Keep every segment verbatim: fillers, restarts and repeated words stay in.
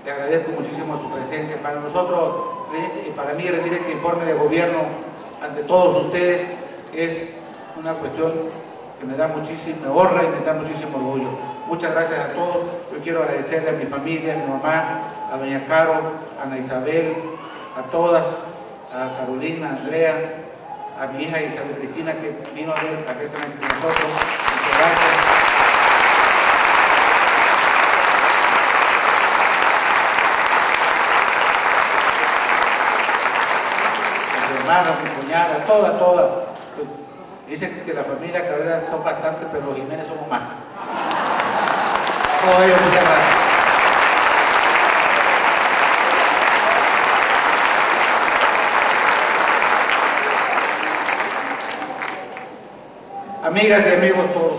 le agradezco muchísimo su presencia. Para nosotros y para mí rendir este informe de gobierno ante todos ustedes es una cuestión que me da muchísima honra y me da muchísimo orgullo. Muchas gracias a todos. Yo quiero agradecerle a mi familia, a mi mamá, a doña Caro, a Ana Isabel, a todas, a Carolina, a Andrea, a mi hija Isabel Cristina, que vino a ver perfectamente con nosotros. Muchas gracias. A mi hermana, a mi cuñada, toda, toda. Dicen que la familia Cabrera son bastantes, pero los Jiménez somos más. Todos ellos, muchas gracias. Amigas y amigos todos,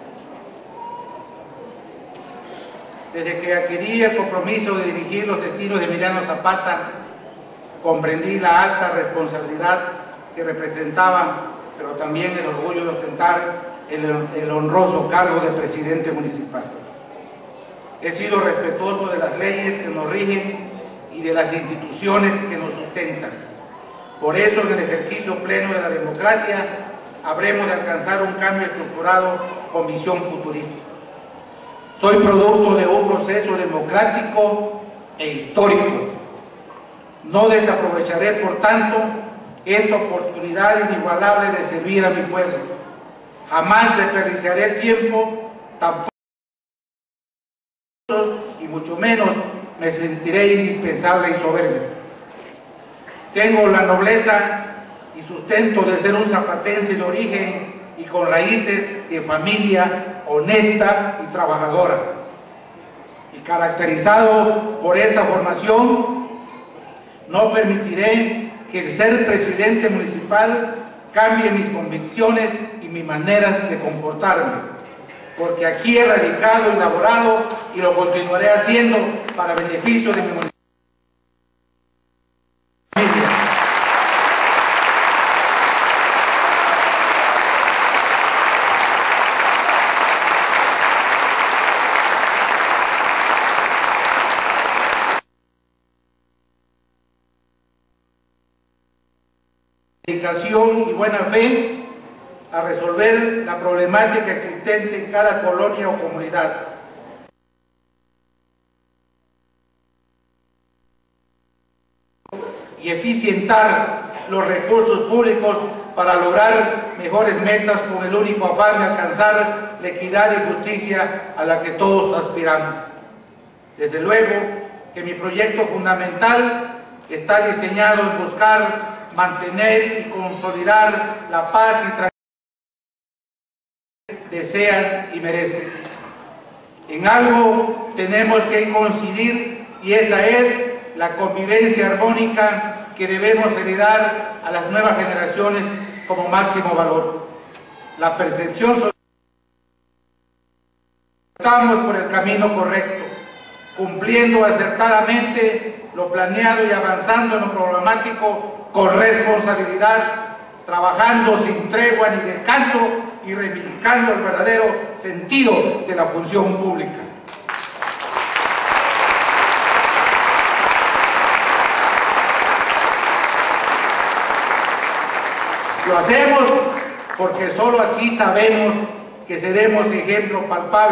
desde que adquirí el compromiso de dirigir los destinos de Emiliano Zapata, comprendí la alta responsabilidad que representaba, pero también el orgullo de ostentar el, el honroso cargo de presidente municipal. He sido respetuoso de las leyes que nos rigen y de las instituciones que nos sustentan. Por eso, en el ejercicio pleno de la democracia, habremos de alcanzar un cambio estructurado con visión futurista. Soy producto de un proceso democrático e histórico. No desaprovecharé, por tanto, esta oportunidad inigualable de servir a mi pueblo. Jamás desperdiciaré el tiempo, tampoco, y mucho menos me sentiré indispensable y soberbio. Tengo la nobleza y sustento de ser un zapatense de origen y con raíces de familia honesta y trabajadora. Y caracterizado por esa formación, no permitiré que el ser presidente municipal cambie mis convicciones y mis maneras de comportarme, porque aquí he radicado y laborado y lo continuaré haciendo para beneficio de mi municipio. Dedicación y buena fe a resolver la problemática existente en cada colonia o comunidad. Y eficientar los recursos públicos para lograr mejores metas con el único afán de alcanzar la equidad y justicia a la que todos aspiramos. Desde luego que mi proyecto fundamental está diseñado en buscar mantener y consolidar la paz y tranquilidad que desean y merecen. En algo tenemos que coincidir y esa es la convivencia armónica que debemos heredar a las nuevas generaciones como máximo valor. La percepción social. Estamos por el camino correcto, cumpliendo acertadamente lo planeado y avanzando en lo problemático con responsabilidad, trabajando sin tregua ni descanso y reivindicando el verdadero sentido de la función pública. Lo hacemos porque solo así sabemos que seremos ejemplo palpable.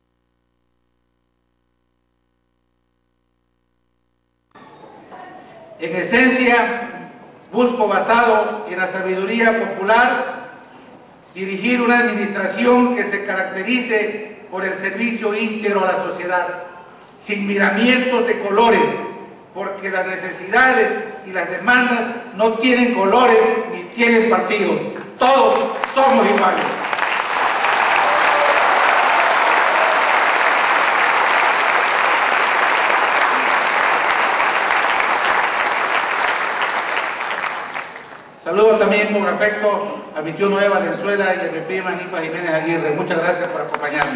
En esencia, busco, basado en la sabiduría popular, dirigir una administración que se caracterice por el servicio íntegro a la sociedad, sin miramientos de colores, porque las necesidades y las demandas no tienen colores ni tienen partido. Todos somos iguales. Saludo también con afecto a mi tío Noé Valenzuela y a mi prima Nifa Jiménez Aguirre. Muchas gracias por acompañarme.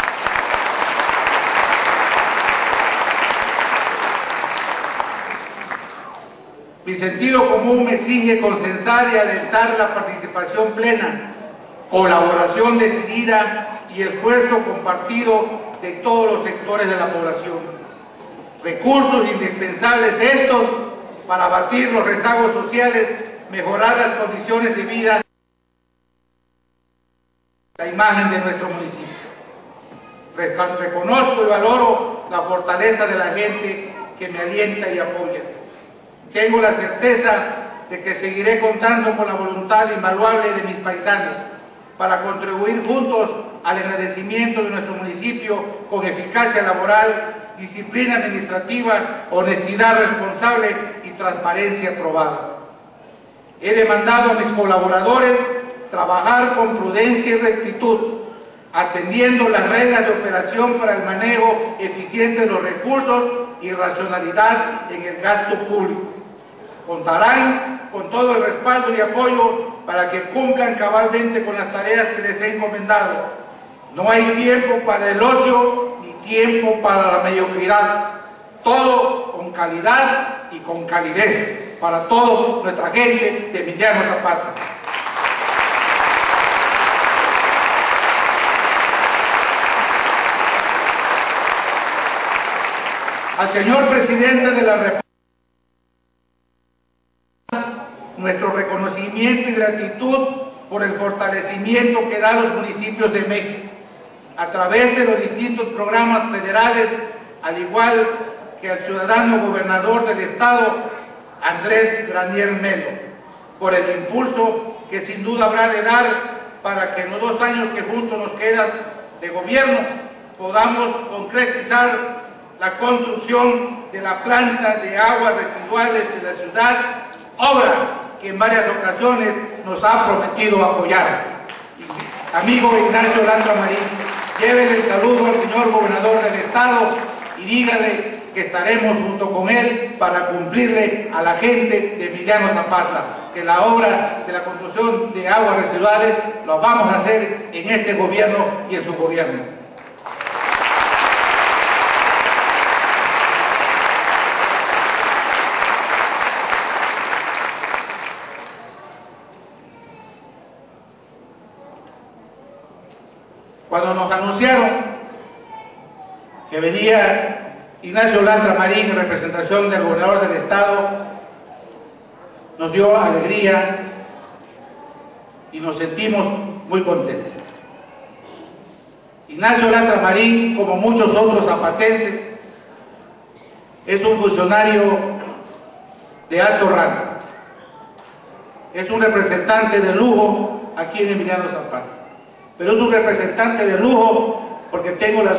Mi sentido común me exige consensar y alentar la participación plena, colaboración decidida y esfuerzo compartido de todos los sectores de la población. Recursos indispensables estos para abatir los rezagos sociales, mejorar las condiciones de vida, la imagen de nuestro municipio. Reconozco y valoro la fortaleza de la gente que me alienta y apoya. Tengo la certeza de que seguiré contando con la voluntad invaluable de mis paisanos para contribuir juntos al engrandecimiento de nuestro municipio con eficacia laboral, disciplina administrativa, honestidad responsable y transparencia probada. He demandado a mis colaboradores trabajar con prudencia y rectitud, atendiendo las reglas de operación para el manejo eficiente de los recursos y racionalidad en el gasto público. Contarán con todo el respaldo y apoyo para que cumplan cabalmente con las tareas que les he encomendado. No hay tiempo para el ocio ni tiempo para la mediocridad. Todo con calidad y con calidez para toda nuestra gente de Emiliano Zapata. Al señor presidente de la República, nuestro reconocimiento y gratitud por el fortalecimiento que da a los municipios de México a través de los distintos programas federales, al igual que al ciudadano gobernador del estado, Andrés Granier Melo, por el impulso que sin duda habrá de dar para que en los dos años que juntos nos quedan de gobierno podamos concretizar la construcción de la planta de aguas residuales de la ciudad, obra que en varias ocasiones nos ha prometido apoyar. Amigo Ignacio Lantra Marín, llévele el saludo al señor gobernador del estado y dígale que estaremos junto con él para cumplirle a la gente de Emiliano Zapata, que la obra de la construcción de aguas residuales lo vamos a hacer en este gobierno y en su gobierno. Cuando nos anunciaron que venía Ignacio Lantra Marín en representación del gobernador del estado, nos dio alegría y nos sentimos muy contentos. Ignacio Lantra Marín, como muchos otros zapatenses, es un funcionario de alto rango. Es un representante de lujo aquí en Emiliano Zapata. Pero es un representante de lujo porque tengo la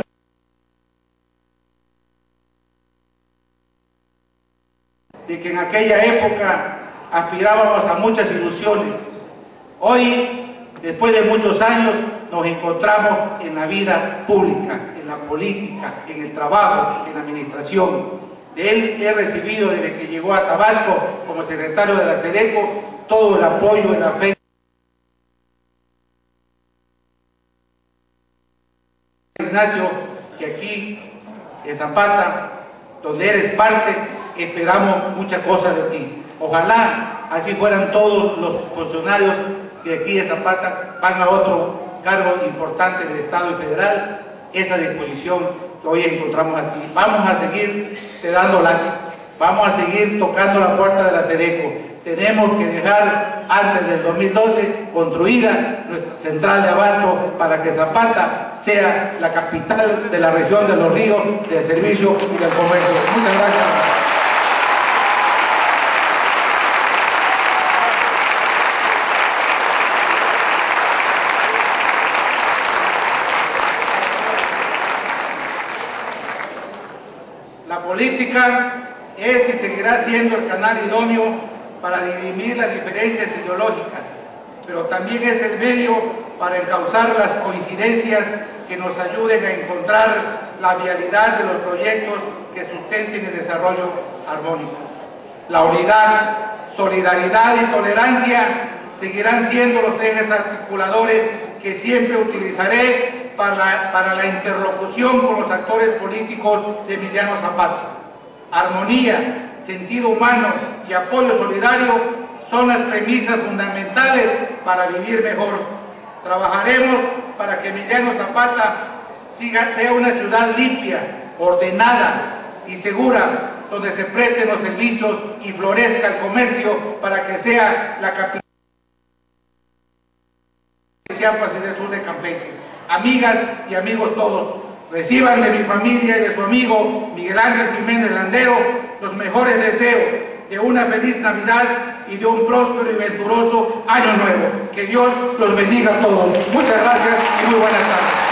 de que en aquella época aspirábamos a muchas ilusiones. Hoy, después de muchos años, nos encontramos en la vida pública, en la política, en el trabajo, en la administración. De él he recibido desde que llegó a Tabasco como secretario de la SEDECO todo el apoyo, el afecto. Ignacio, que aquí en Zapata, donde eres parte, esperamos muchas cosas de ti. Ojalá así fueran todos los funcionarios que aquí de Zapata van a otro cargo importante del Estado y federal, esa disposición que hoy encontramos aquí. Vamos a seguir te dando lata, vamos a seguir tocando la puerta de la SEDECO. Tenemos que dejar antes del dos mil doce construida nuestra central de abasto para que Zapata sea la capital de la región de los ríos, del servicio y del comercio. Muchas gracias. La política es y seguirá siendo el canal idóneo para dirimir las diferencias ideológicas, pero también es el medio para encauzar las coincidencias que nos ayuden a encontrar la vialidad de los proyectos que sustenten el desarrollo armónico. La unidad, solidaridad y tolerancia seguirán siendo los ejes articuladores que siempre utilizaré para la, para la interlocución con los actores políticos de Emiliano Zapata. Armonía, sentido humano y apoyo solidario son las premisas fundamentales para vivir mejor. Trabajaremos para que Emiliano Zapata siga, sea una ciudad limpia, ordenada, y segura, donde se presten los servicios y florezca el comercio para que sea la capital de Chiapas y del sur de Campeche. Amigas y amigos todos, reciban de mi familia y de su amigo Miguel Ángel Jiménez Landero los mejores deseos de una feliz Navidad y de un próspero y venturoso Año Nuevo. Que Dios los bendiga a todos. Muchas gracias y muy buenas tardes.